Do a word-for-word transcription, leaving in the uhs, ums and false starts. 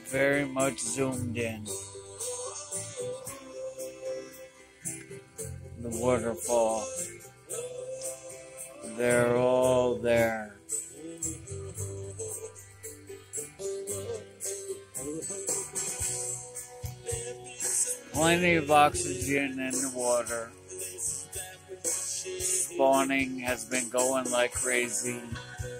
very much zoomed in. The waterfall. They're all there. Plenty of oxygen in the water. Spawning has been going like crazy.